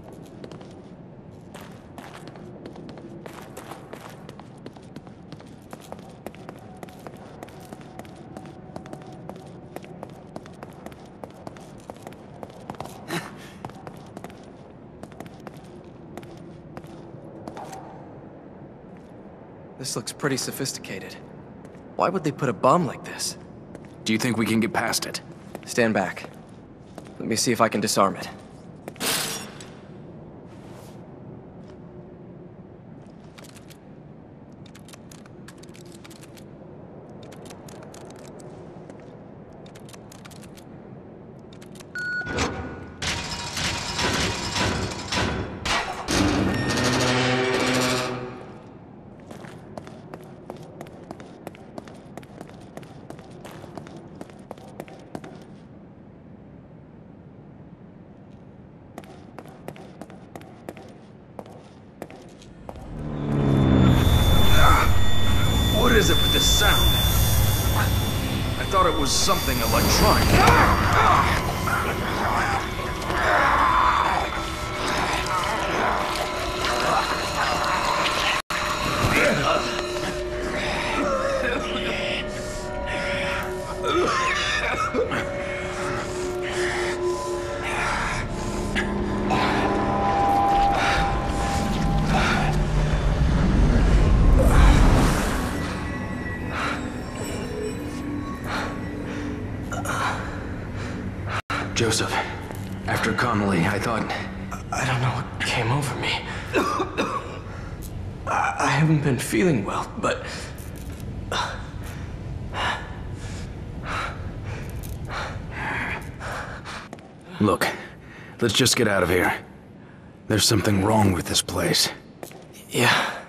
This looks pretty sophisticated. Why would they put a bomb like this? Do you think we can get past it? Stand back. Let me see if I can disarm it. What is it with this sound? I thought it was something electronic. Joseph, after Connolly, I thought... I don't know what came over me. I haven't been feeling well, but... Look, let's just get out of here. There's something wrong with this place. Yeah.